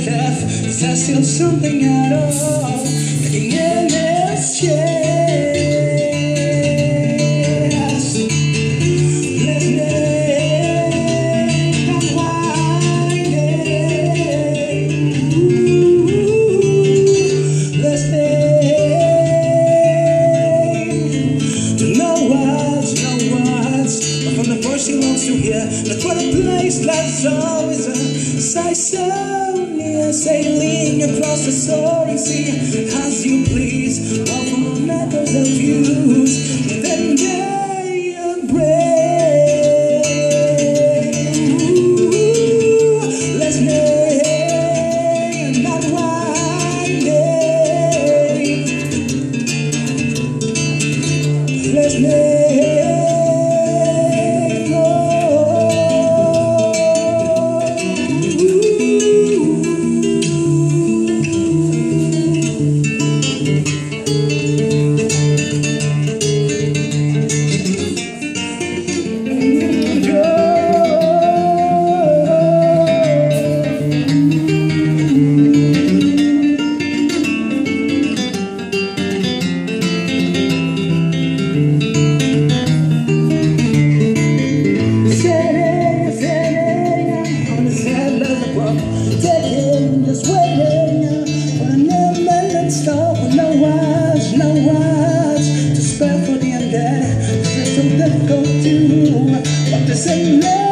death. Is there still something at all in this chest? Let's make unwinding. Let's make to no words, but from the voice she wants to hear. That's what a place that's always a sight so near, sailing across the soaring sea as you please, all from methods and views. Then they embrace. Let's name that winding. Let's name. Taking, just waiting for the new minute stop with no words to spare for the undead. It's so difficult to, but this ain't